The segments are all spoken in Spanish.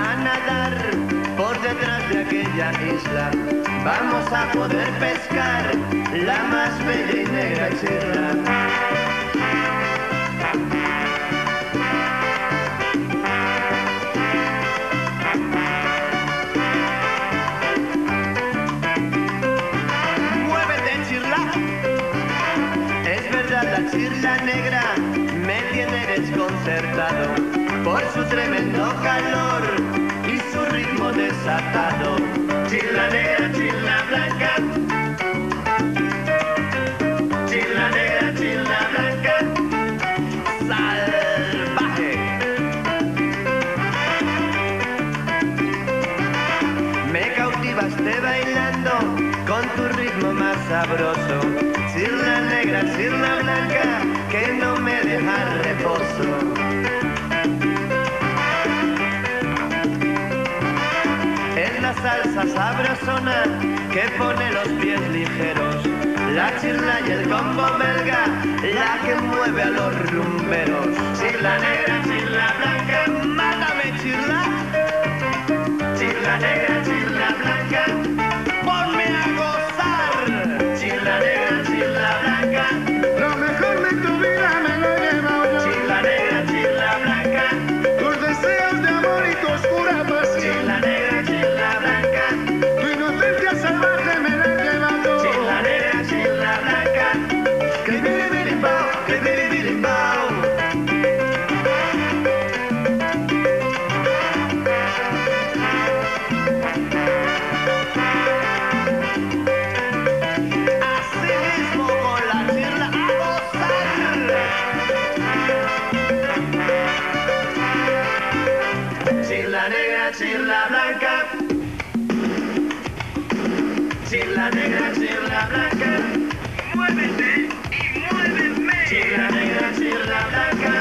a nadar por detrás de aquella isla. Vamos a poder pescar la más bella y negra chirla. La chirla negra me tiene desconcertado por su tremendo calor y su ritmo desatado. Chirla negra, chirla blanca, chirla negra, chirla blanca, salvaje. Me cautivaste bailando con tu ritmo más sabroso. Chirla negra, chirla blanca, que no me deja reposo. Es la salsa sabrosona que pone los pies ligeros, la chirla y el combo belga, la que mueve a los rumberos. Chirla negra, chirla blanca, mátame chirla. Chirla negra, chirla blanca, ponme a gozar. Chirla negra, chirla blanca, Lo mejor de tu vida me lo he llevado yo. chirla negra, chirla blanca, Tus deseos de amor y tu oscura pasión. chirla negra, chirla blanca, Tu inocencia salvaje me la he llevado yo. chirla negra, chirla blanca, cribiribirimbao, cribiribirimbao. Así mismo con la chirla a gozar. Chirla negra, chirla blanca, chirla negra, chirla blanca, muévete y muéveme. Chirla negra, chirla blanca,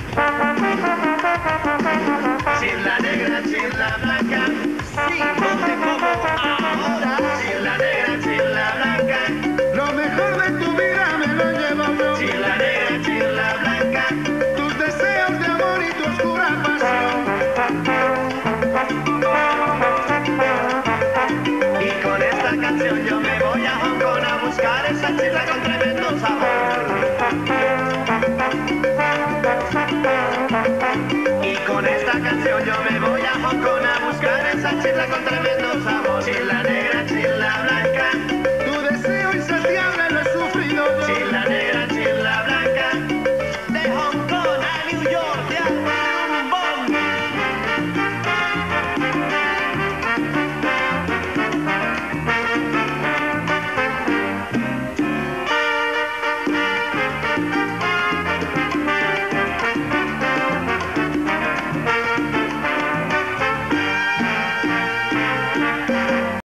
chirla negra, chirla blanca, sí, ponte como ahora. Chirla negra, chirla blanca, Lo mejor de tu vida me lo he llevado yo. chirla negra, chirla blanca. Tus deseos de amor y tu oscura pasión. Y con esta canción yo me voy a Hong Kong a buscar esa chirla con tremendo sabor. Y con esta canción yo me voy a Hong Kong a buscar esa chirla con tremendo